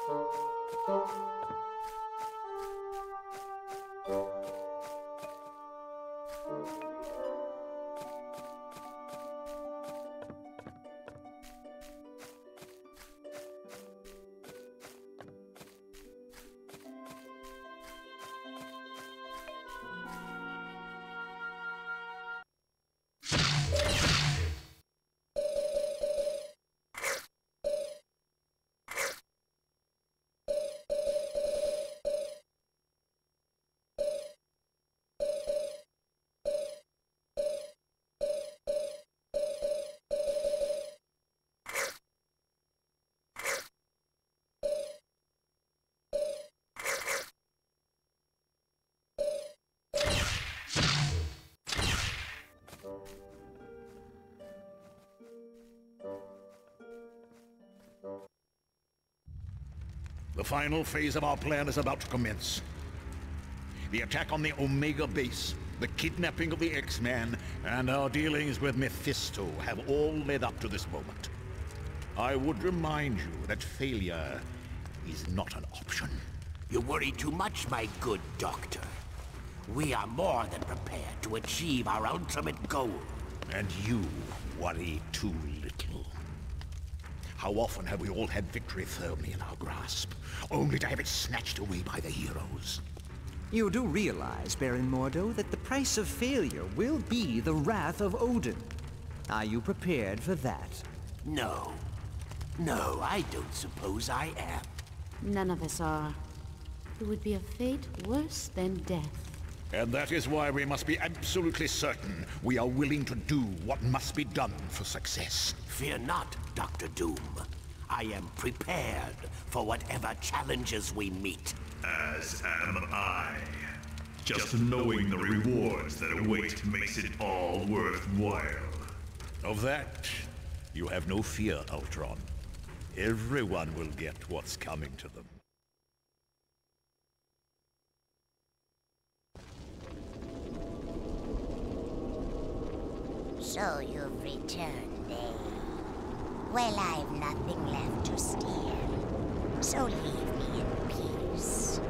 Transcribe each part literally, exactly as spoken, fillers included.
The final phase of our plan is about to commence. The attack on the Omega base, the kidnapping of the X-Man, and our dealings with Mephisto have all led up to this moment. I would remind you that failure is not an option. You worry too much, my good doctor. We are more than prepared to achieve our ultimate goal. And you worry too little. How often have we all had victory firmly in our grasp, only to have it snatched away by the heroes? You do realize, Baron Mordo, that the price of failure will be the wrath of Odin. Are you prepared for that? No. No, I don't suppose I am. None of us are. It would be a fate worse than death. And that is why we must be absolutely certain we are willing to do what must be done for success. Fear not, Doctor Doom. I am prepared for whatever challenges we meet. As am I. Just knowing the rewards that await makes it all worthwhile. Of that, you have no fear, Ultron. Everyone will get what's coming to them. So you've returned, eh? Well, I've nothing left to steal, so leave me in peace.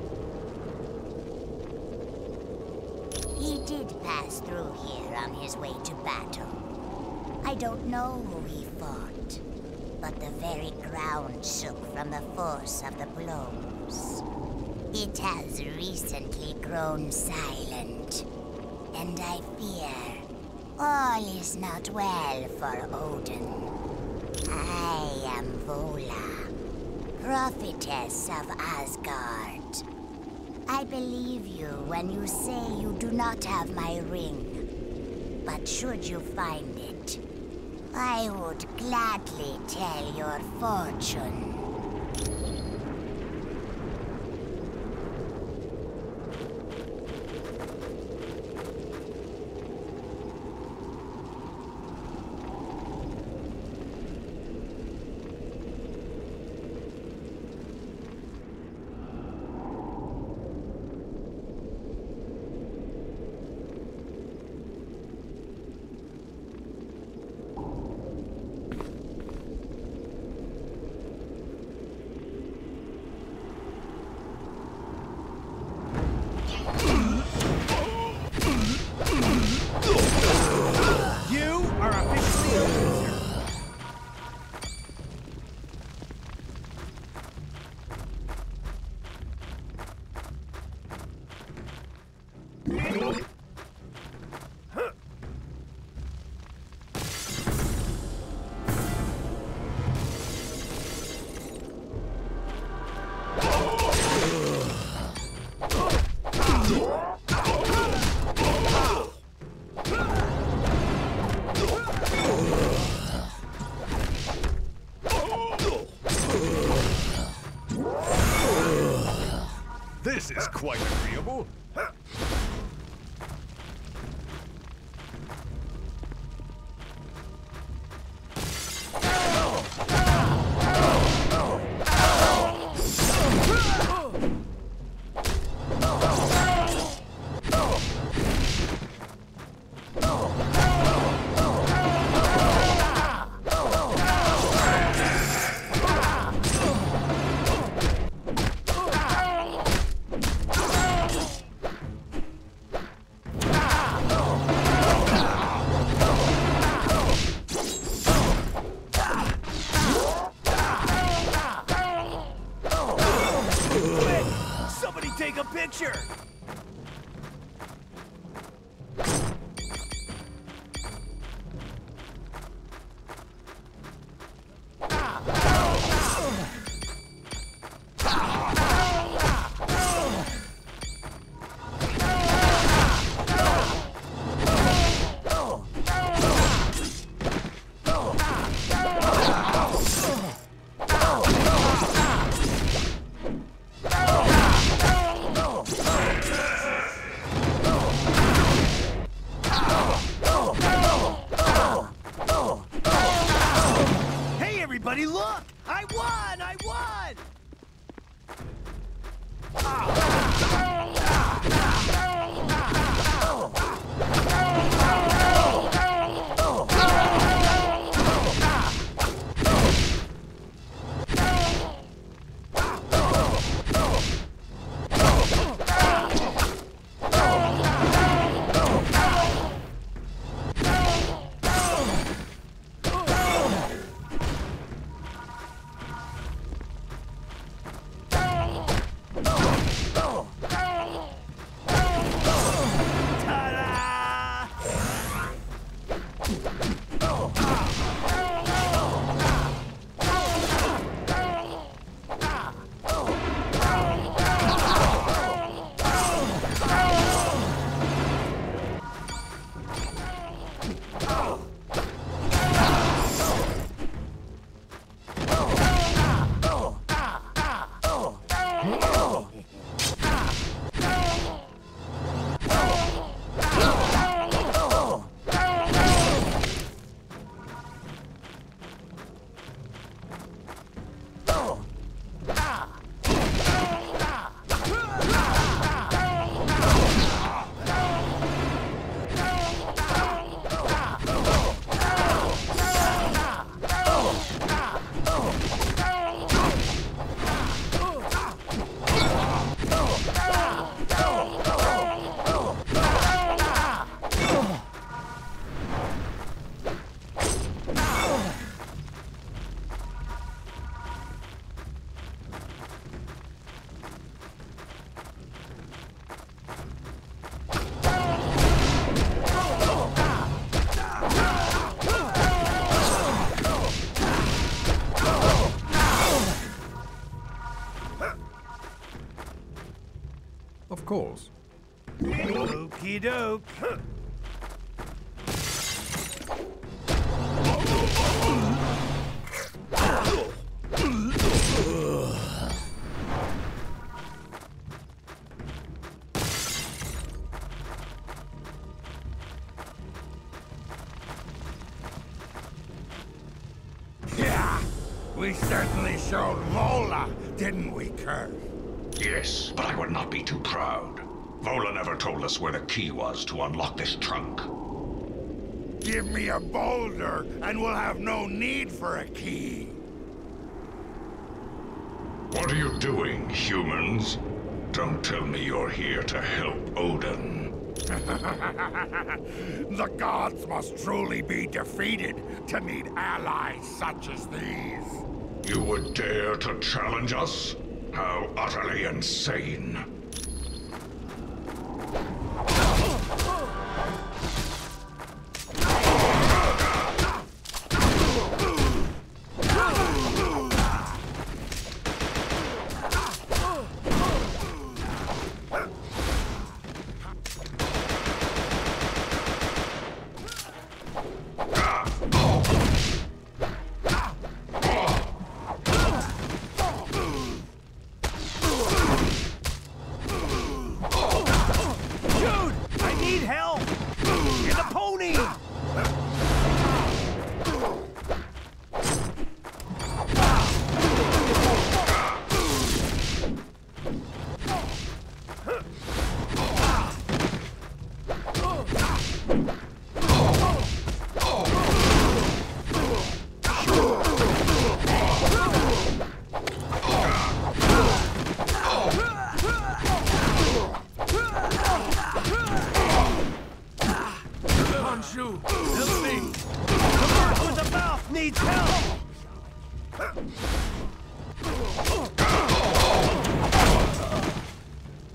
He did pass through here on his way to battle. I don't know who he fought, but the very ground shook from the force of the blows. It has recently grown silent, and I fear all is not well for Odin. I am Vola, prophetess of Asgard. I believe you when you say you do not have my ring. But should you find it, I would gladly tell your fortune. This is quite agreeable. take a picture! Everybody look! I won! I won! Of course. Okie doke. Yeah, we certainly showed Vola, didn't we, Kurt? Yes, but I would not be too proud. Vola never told us where the key was to unlock this trunk. Give me a boulder, and we'll have no need for a key. What are you doing, humans? Don't tell me you're here to help Odin. The gods must truly be defeated to need allies such as these. You would dare to challenge us? How utterly insane.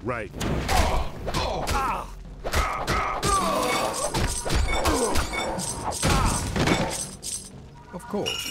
Right. Of course.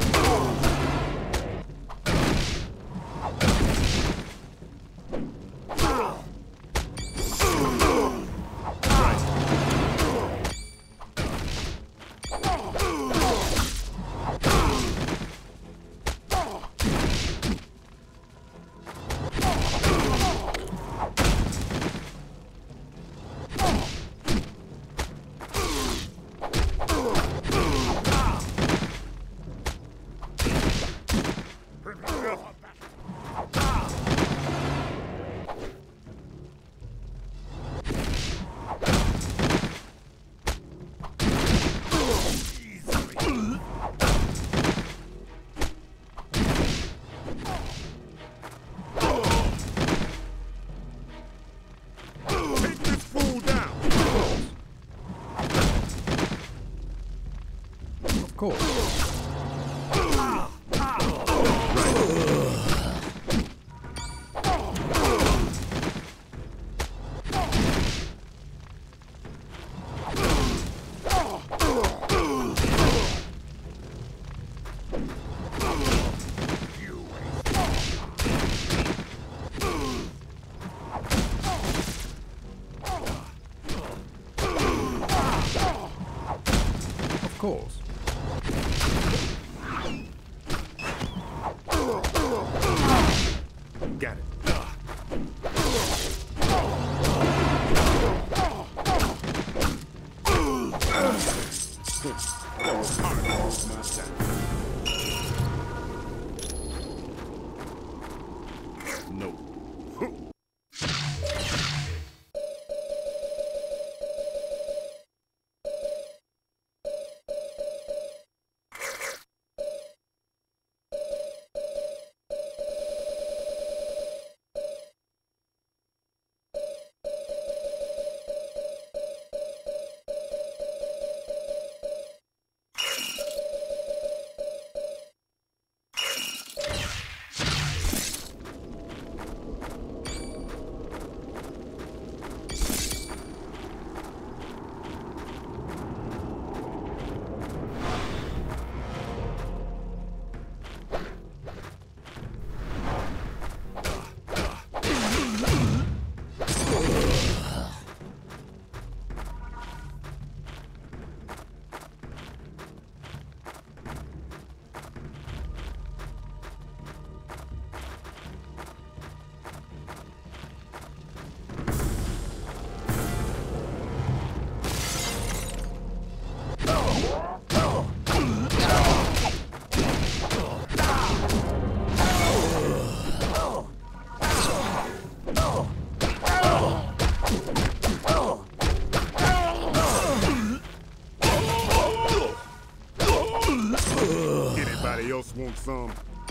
Of course. Of course. Got it. No. Anybody else want some?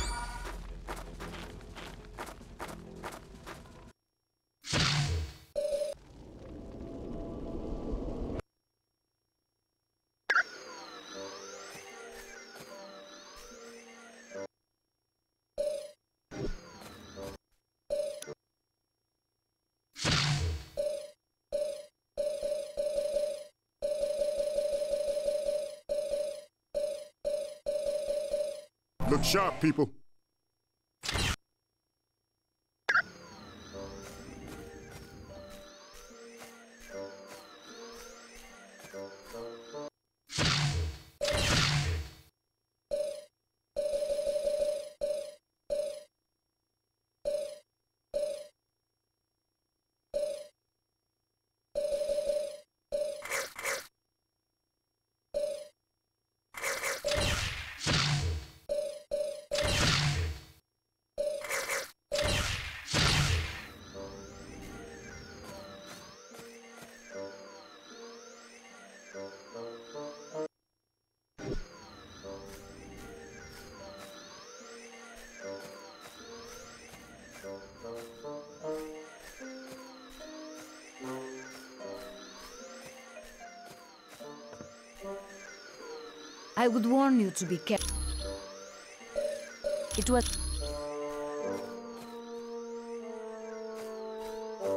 Look sharp, people. I would warn you to be careful. It was...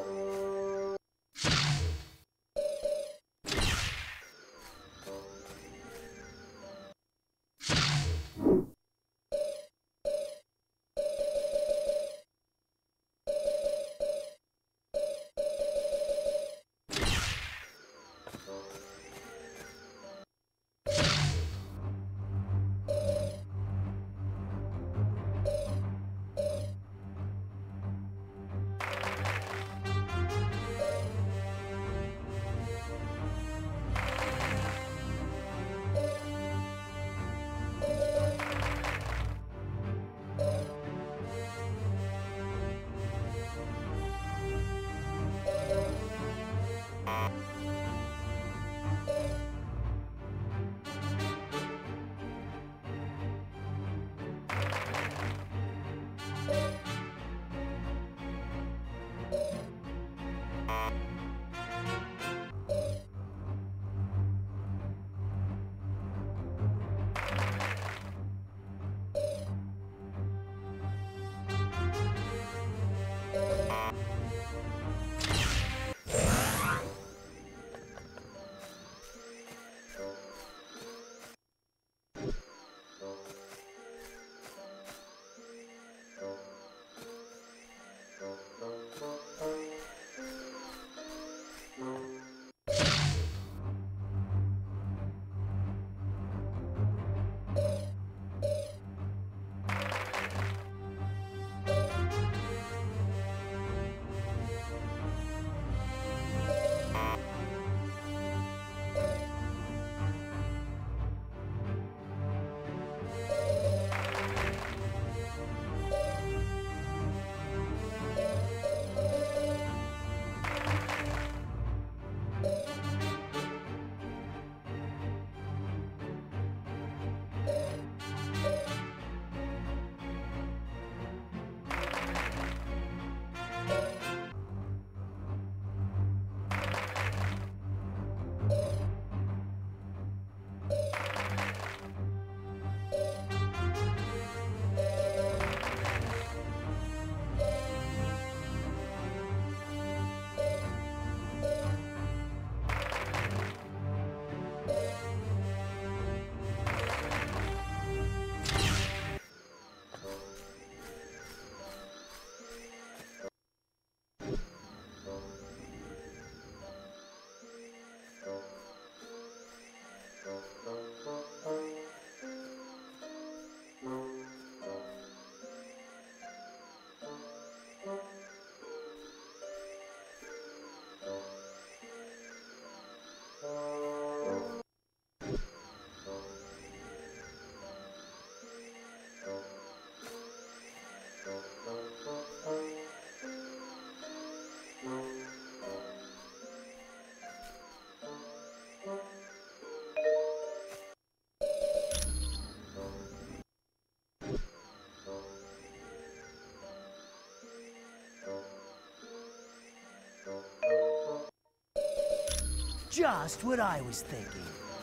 Just what I was thinking.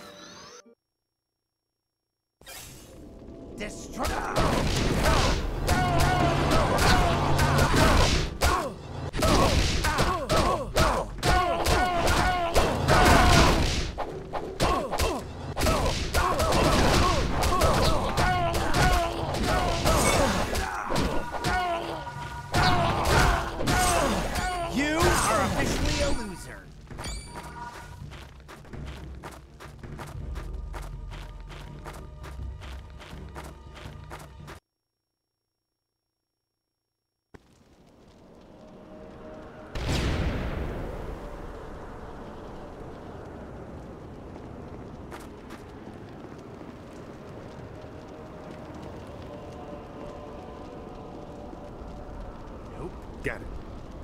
Destroy! You are officially a loser. Got it.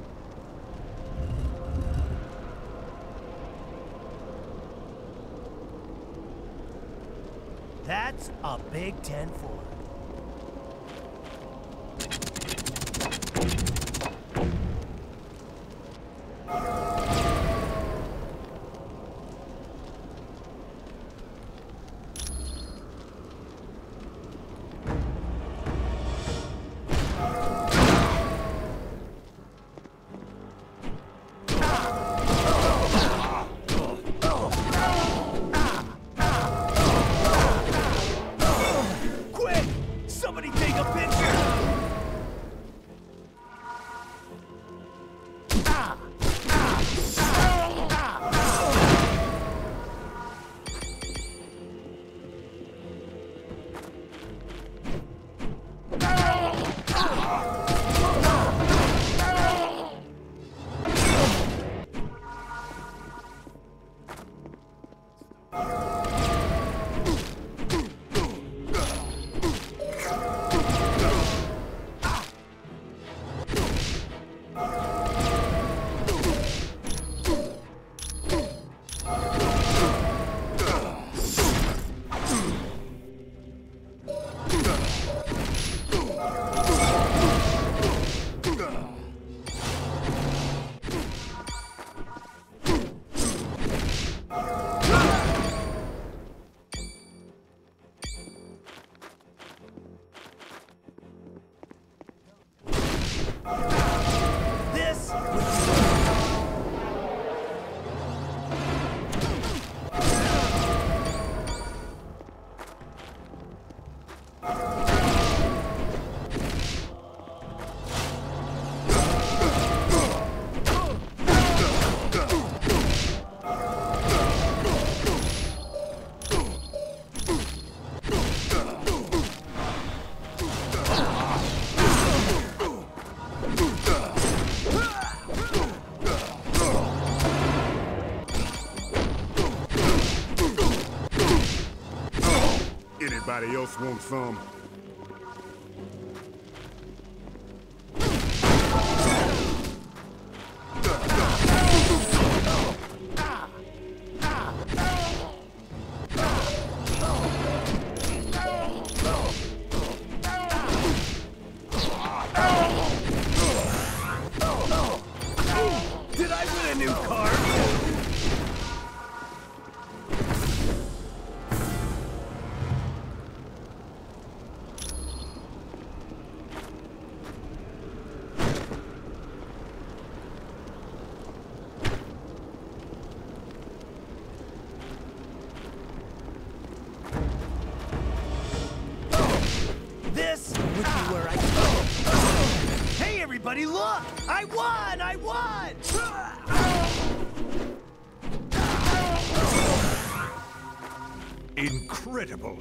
That's a Big Ten four. Anybody else want some? Did I win a new card? This would be where I go. Hey, everybody, look! I won! I won! Incredible!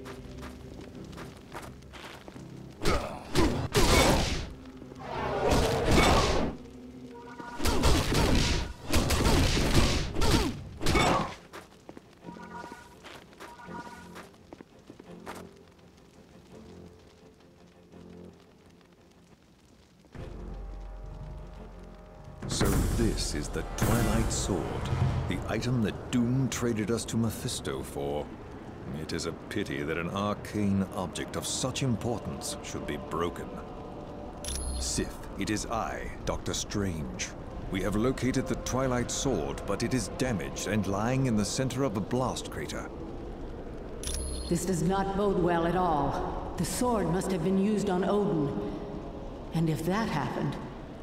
So this is the Twilight Sword, the item that Doom traded us to Mephisto for. It is a pity that an arcane object of such importance should be broken. Sith, it is I, Doctor Strange. We have located the Twilight Sword, but it is damaged and lying in the center of a blast crater. This does not bode well at all. The sword must have been used on Odin. And if that happened...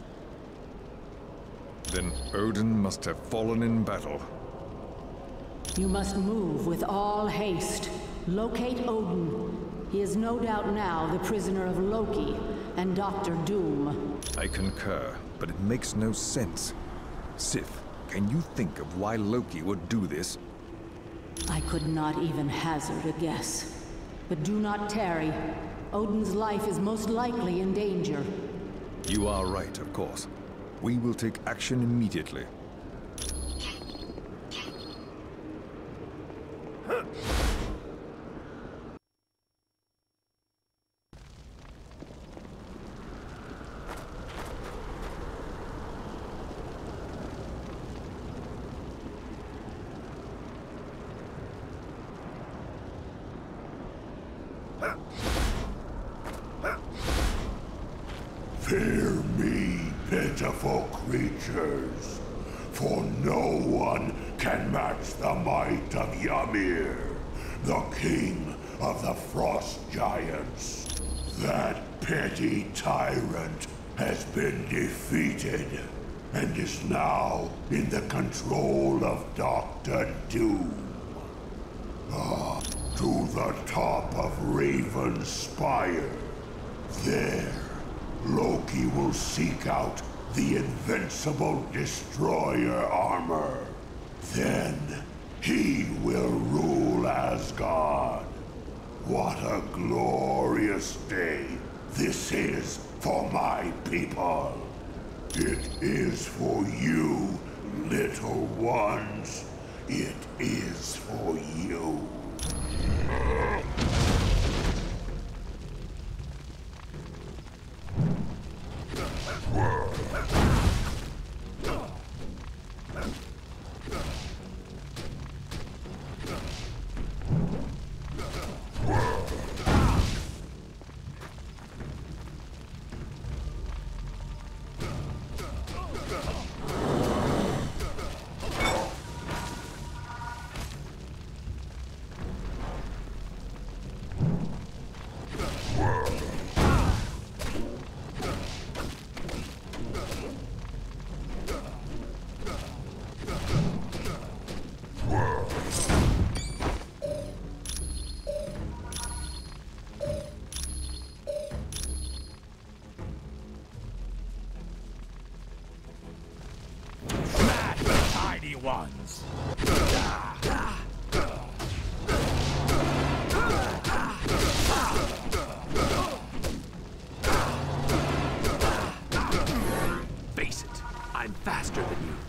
Then Odin must have fallen in battle. You must move with all haste. Locate Odin. He is no doubt now the prisoner of Loki and Doctor Doom. I concur, but it makes no sense. Sif, can you think of why Loki would do this? I could not even hazard a guess. But do not tarry. Odin's life is most likely in danger. You are right, of course. We will take action immediately. Fear me, pitiful creatures, for no one can match the might of Ymir, the king of the Frost Giants. That petty tyrant has been defeated, and is now in the control of Doctor Doom. Ah, to the top of Raven Spire. There, Loki will seek out the invincible destroyer armor. Then, he will rule Asgard. What a glorious day this is for my people. It is for you, little ones. It is for you. Ones. Face it, I'm faster than you.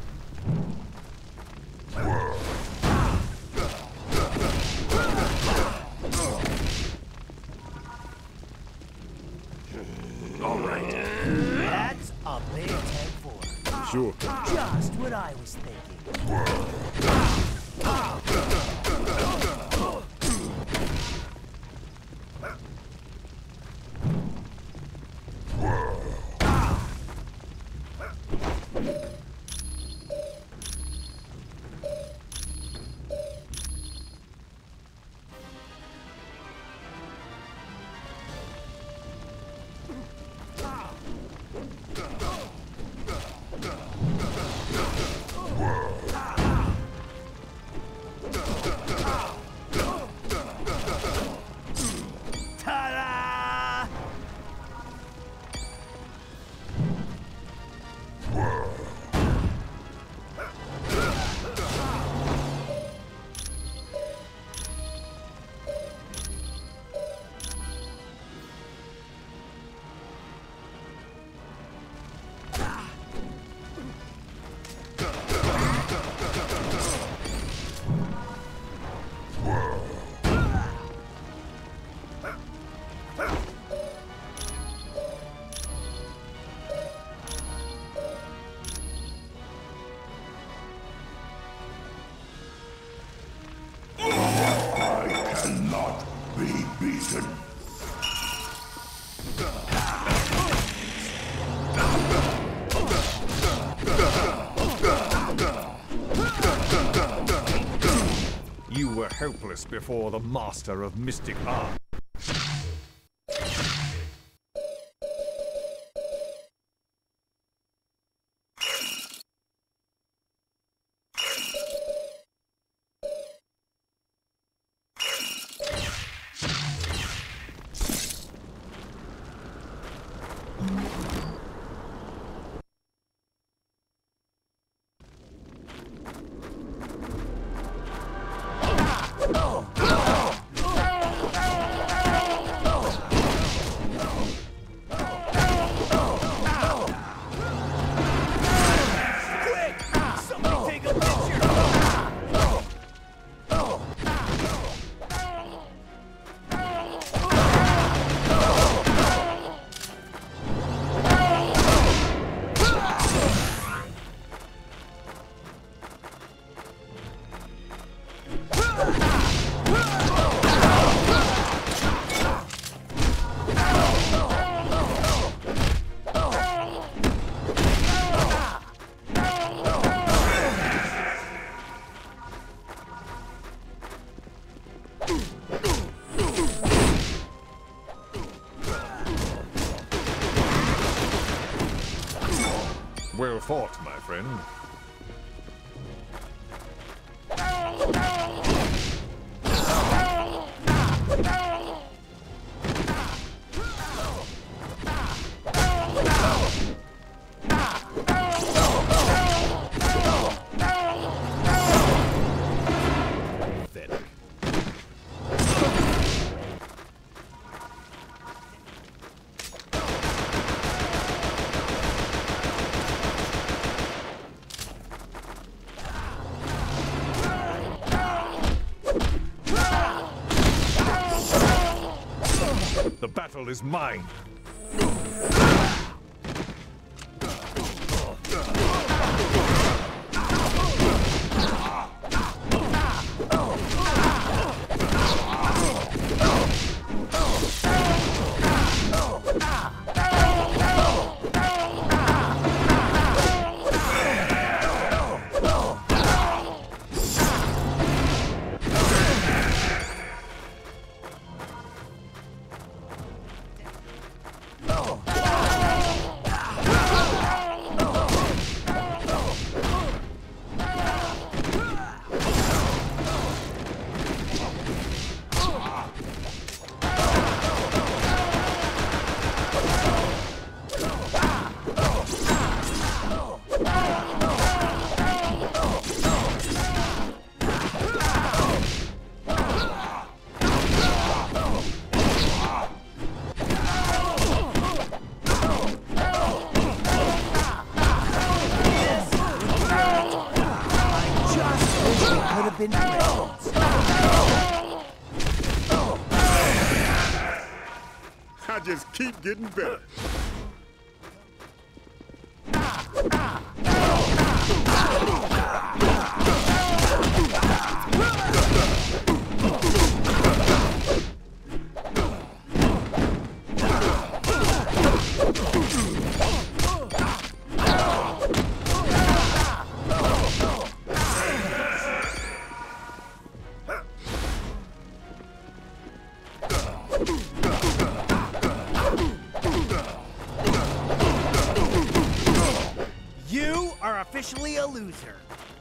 All right. That's a big ten four. Sure. Just what I was thinking. helpless before the master of mystic art. Well fought, my friend. The battle is mine. Been friends. I just keep getting better. You are officially a loser.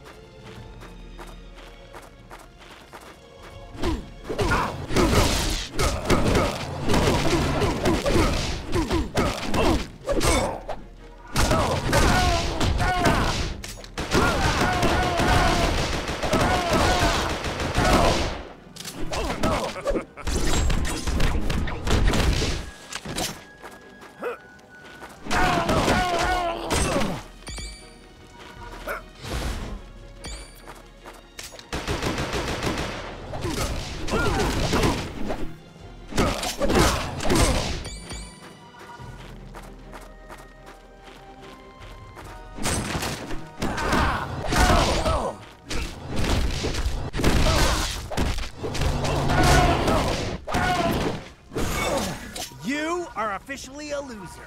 You are officially a loser.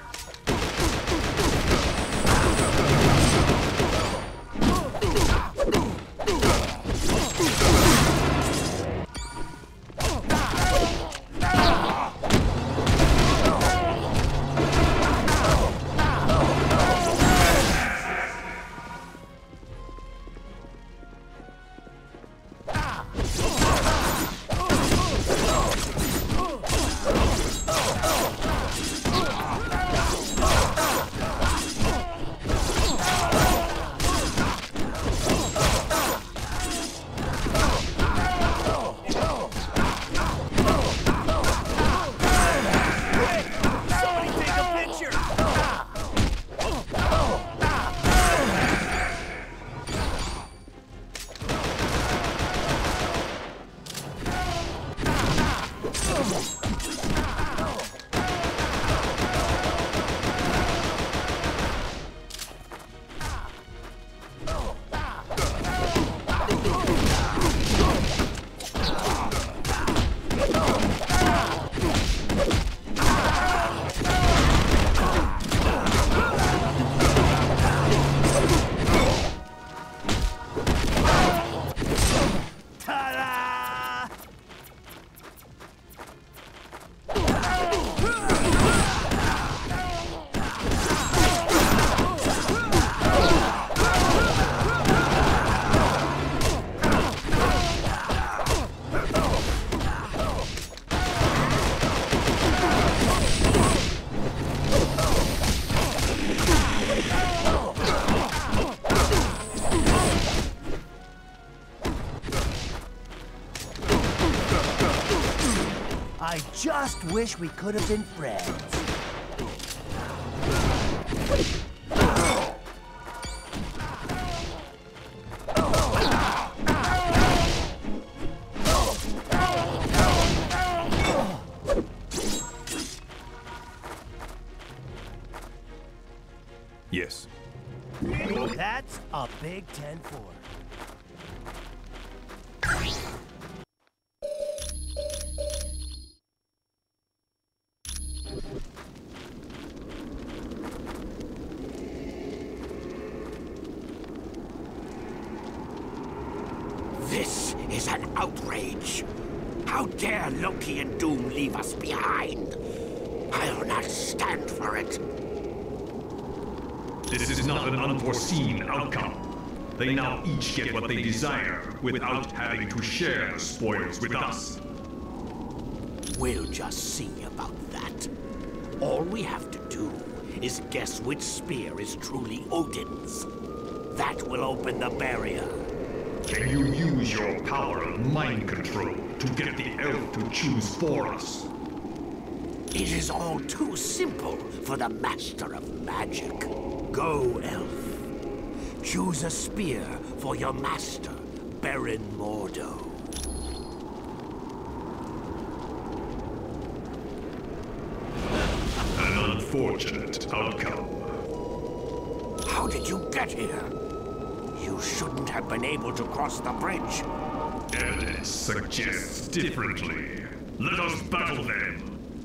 just wish we could have been friends. Yes. That's a big ten four. This is an outrage. How dare Loki and Doom leave us behind? I'll not stand for it. This is not an unforeseen outcome. They now each get what they desire without having to share the spoils with us. We'll just see about that. All we have to do is guess which spear is truly Odin's. That will open the barrier. Can you use your power of mind control to get the elf to choose for us? It is all too simple for the Master of Magic. Go, elf. Choose a spear for your master, Baron Mordo. An unfortunate outcome. How did you get here? You shouldn't have been able to cross the bridge. Evidence suggests differently. Let us battle them.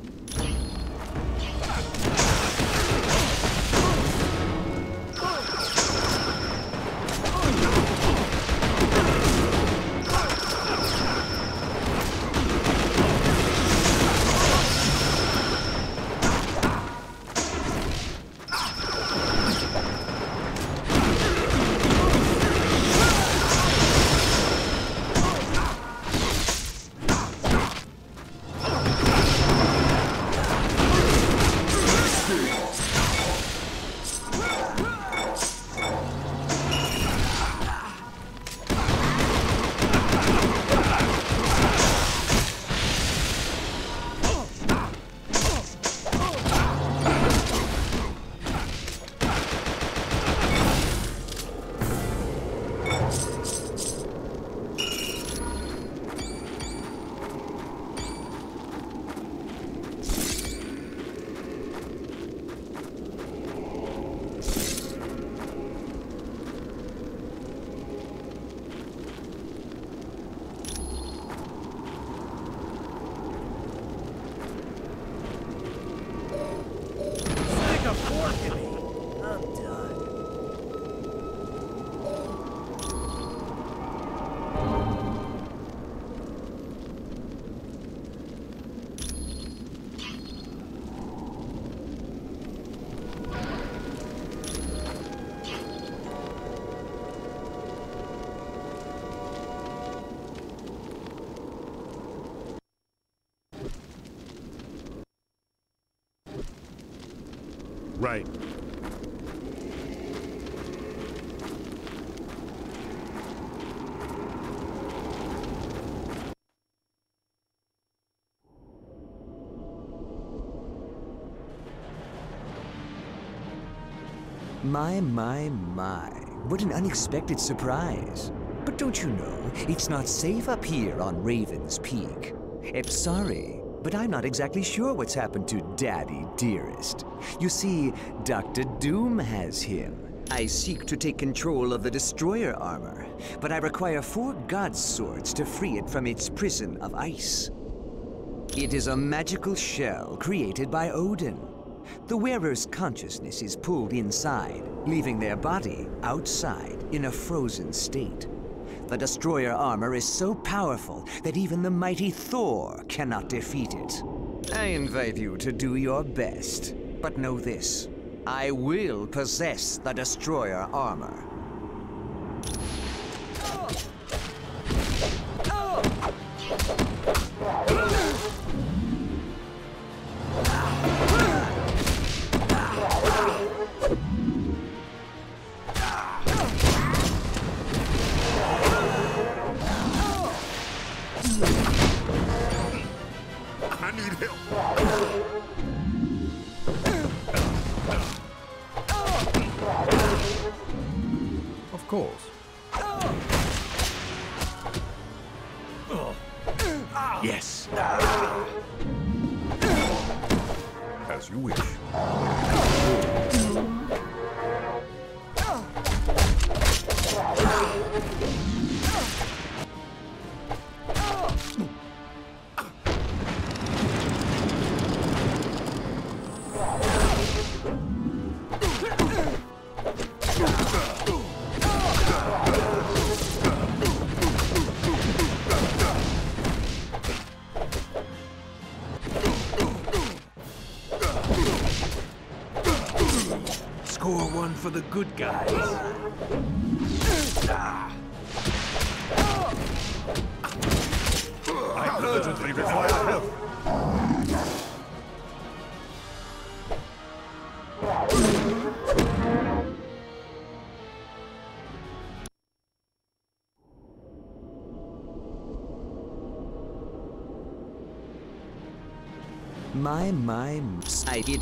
Right. My, my, my. What an unexpected surprise. But don't you know, it's not safe up here on Raven's Peak. I'm sorry, but I'm not exactly sure what's happened to Daddy Dearest. You see, Doctor Doom has him. I seek to take control of the Destroyer armor, but I require four God's swords to free it from its prison of ice. It is a magical shell created by Odin. The wearer's consciousness is pulled inside, leaving their body outside in a frozen state. The Destroyer armor is so powerful that even the mighty Thor cannot defeat it. I invite you to do your best, but know this. I will possess the Destroyer armor. I need help. Of course. Yes. As you wish. Score one for the good guys. I urgently require help. My, my, I did.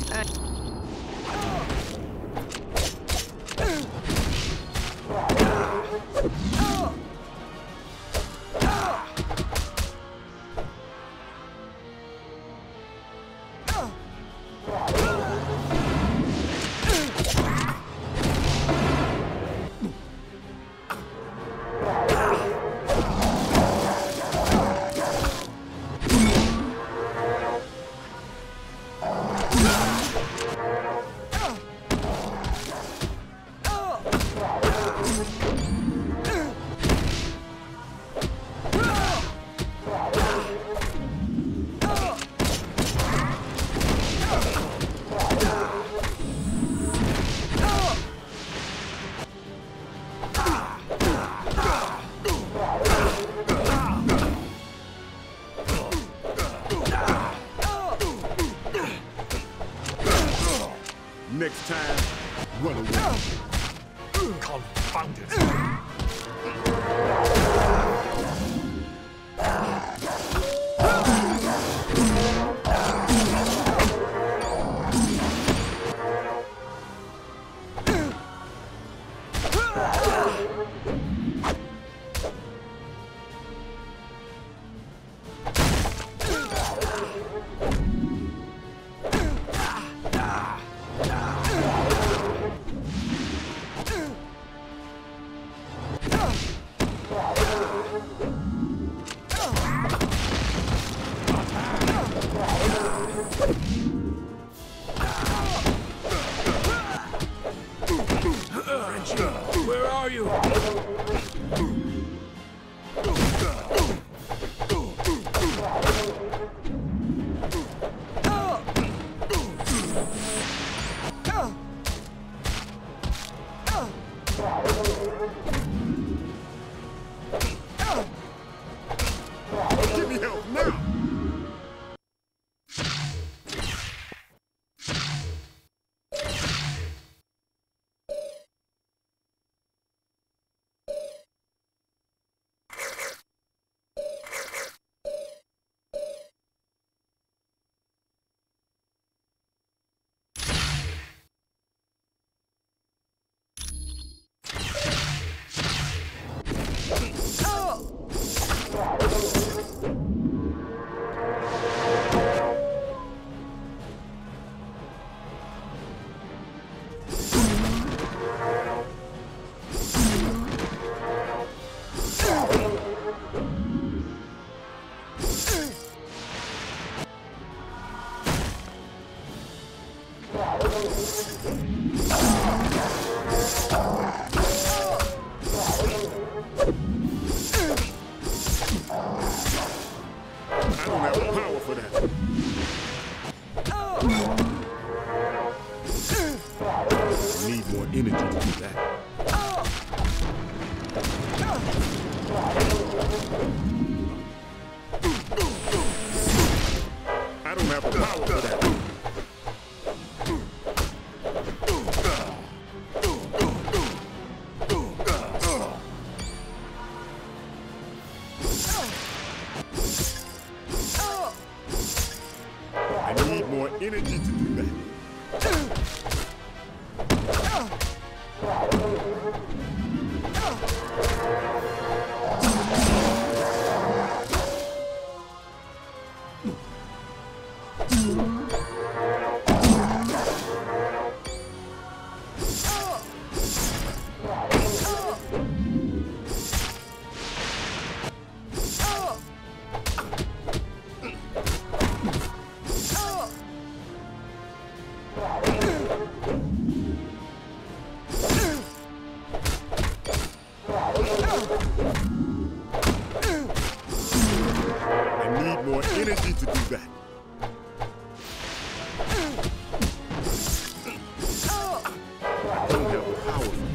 Next time, run away. Confound it. Where are you? Give me help now! I don't have the power for that. I need more energy to do that. I don't have the power for that. I need more energy to do that. don't have the power for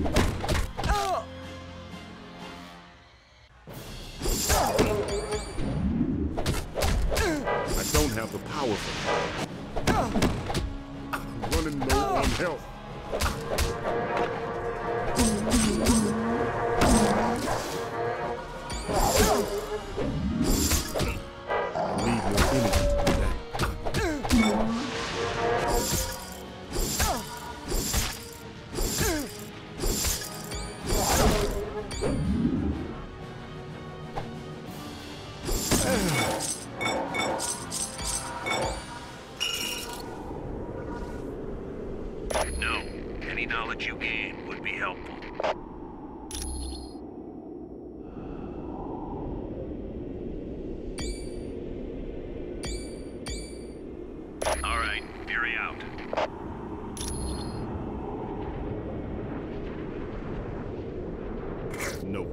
that. I don't have the power for that. I'm running low on health. I need more energy to do that. No. Any knowledge you gain would be helpful. All right, Fury out. No.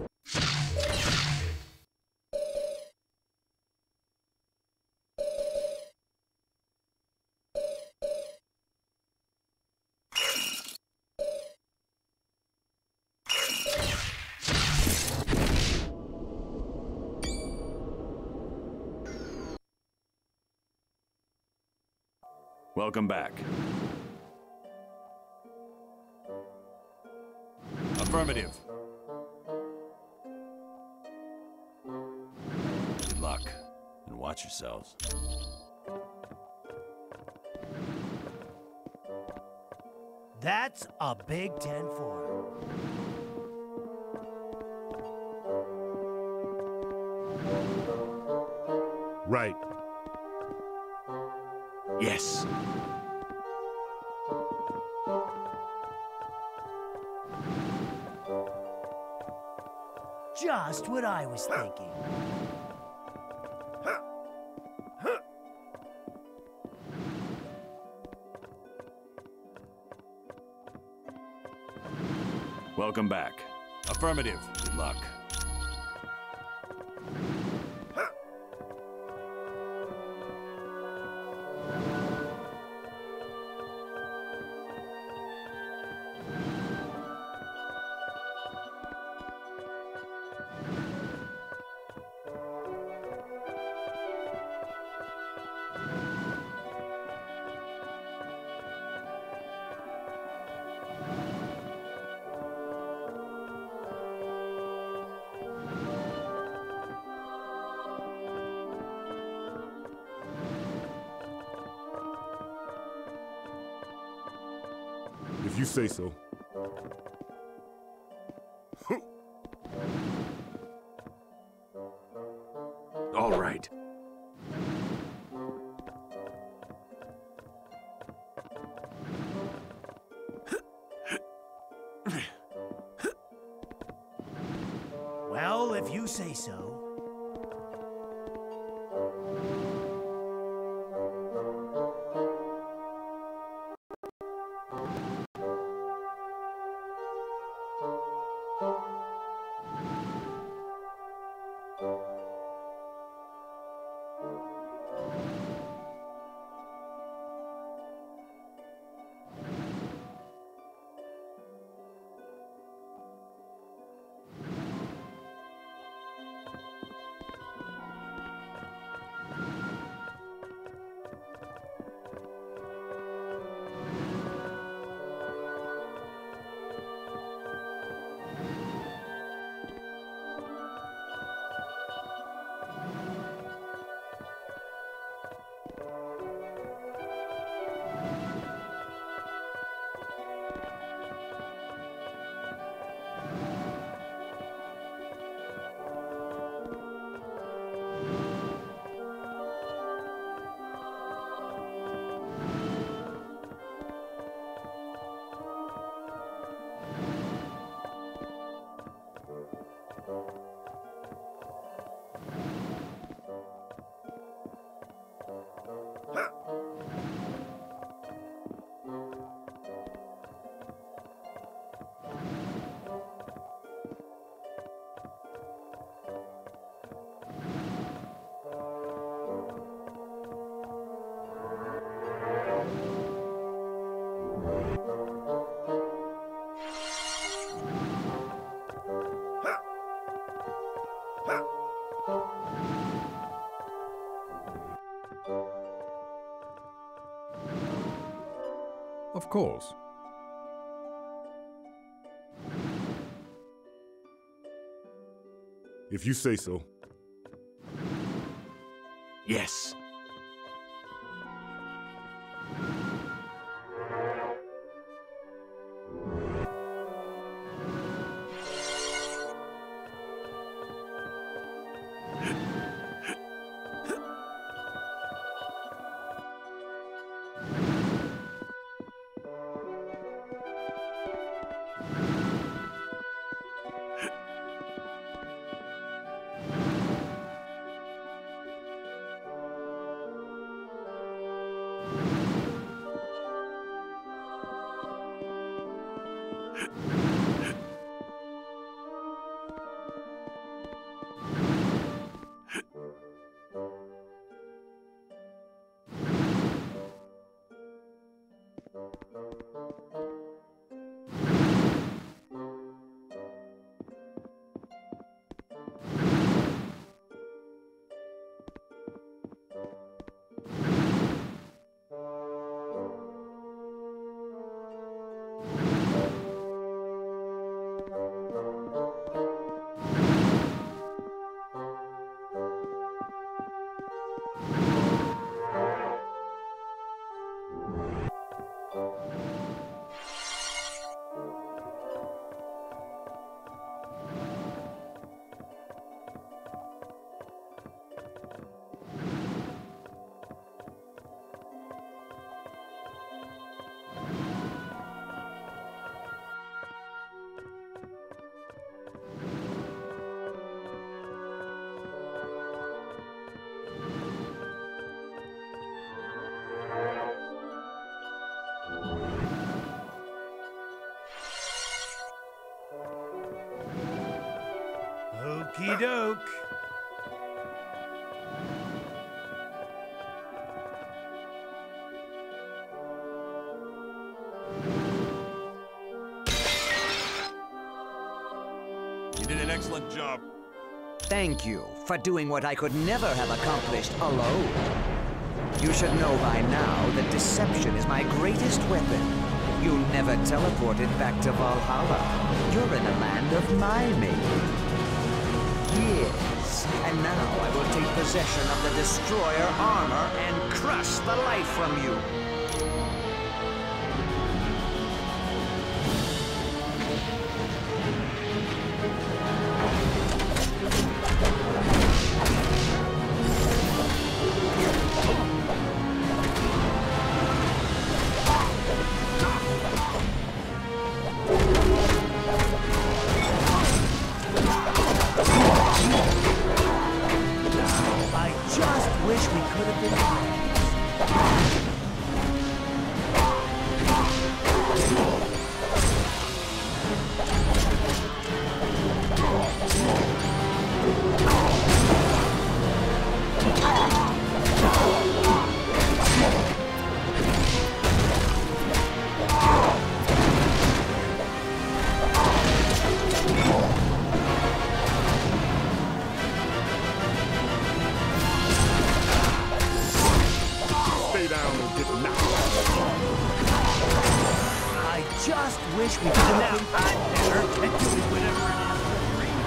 Welcome back. Affirmative. Good luck, and watch yourselves. That's a big ten four. Right. Yes. Just what I was thinking. Welcome back. Affirmative. Good luck. If you say so. All right. Well, if you say so. Of course. If you say so. Yes. Okey doke. You did an excellent job. Thank you for doing what I could never have accomplished alone. You should know by now that deception is my greatest weapon. You never teleported back to Valhalla. You're in a land of my making. Yes, and now I will take possession of the Destroyer armor and crush the life from you. I just wish we could have been friends. Stay down and get knocked. I just wish we could have been better at doing whatever it is for free.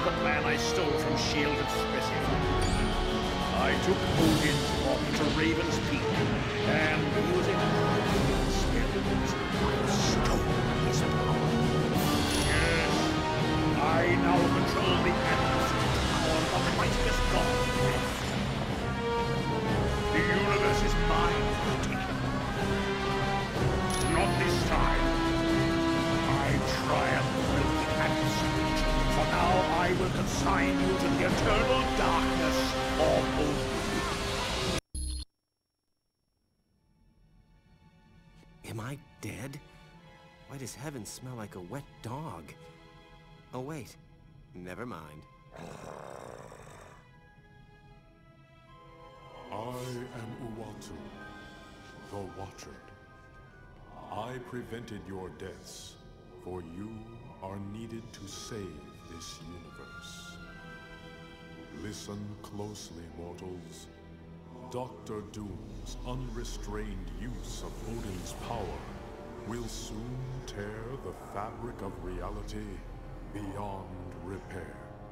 the plan I stole from S H I E L D had specified. I took Odin's body to Raven's Peak, and using Odin's spells, I stole his power. Yes, I now control the absolute power of the mightiest god. The universe is mine for the taking. Not this time. I triumph with the absolute. For now, I will consign you to the eternal darkness of Odin. Am I dead? Why does heaven smell like a wet dog? Oh wait, never mind. I am Uatu, the Watcher. I prevented your deaths, for you are needed to save this universe. Listen closely, mortals. Doctor Doom's unrestrained use of Odin's power will soon tear the fabric of reality beyond repair.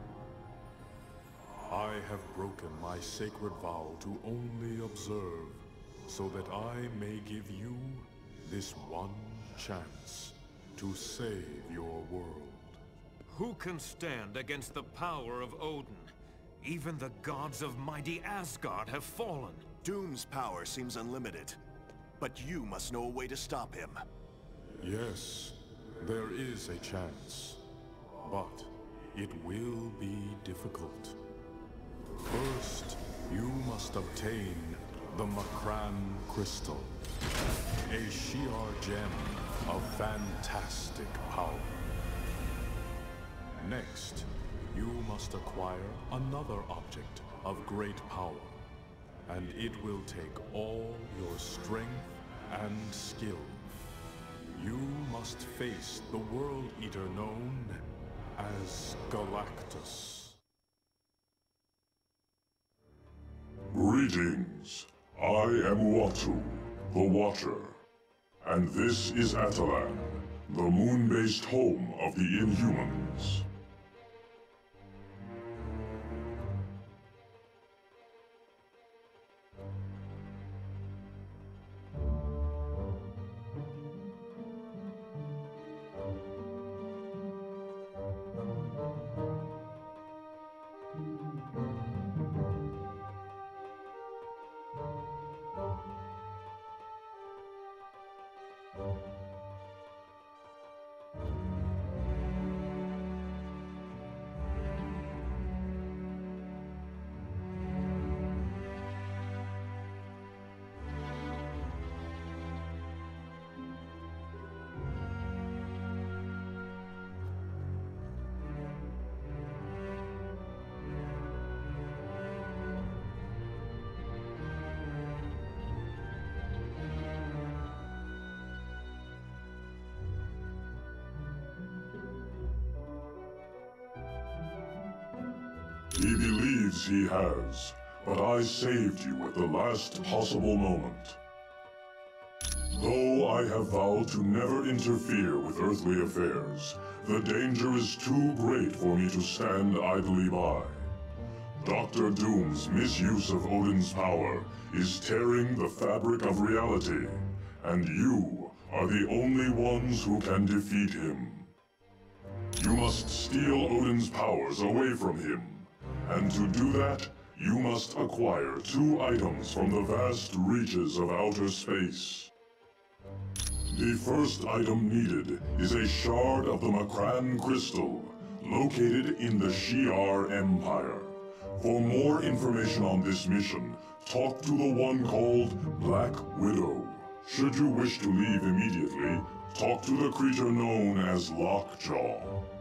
I have broken my sacred vow to only observe, so that I may give you this one chance to save your world. Who can stand against the power of Odin? Even the gods of mighty Asgard have fallen. Doom's power seems unlimited, but you must know a way to stop him. Yes, there is a chance, but it will be difficult. First, you must obtain the Makran Crystal, a Shi'ar gem of fantastic power. Next, you must acquire another object of great power, and it will take all your strength and skill. You must face the World Eater known as Galactus. Greetings. I am Uatu, the Watcher. And this is Atalan, the moon-based home of the Inhumans. He believes he has, but I saved you at the last possible moment. Though I have vowed to never interfere with earthly affairs, the danger is too great for me to stand idly by. Doctor Doom's misuse of Odin's power is tearing the fabric of reality, and you are the only ones who can defeat him. You must steal Odin's powers away from him. And to do that, you must acquire two items from the vast reaches of outer space. The first item needed is a shard of the Makran Crystal, located in the Shi'ar Empire. For more information on this mission, talk to the one called Black Widow. Should you wish to leave immediately, talk to the creature known as Lockjaw.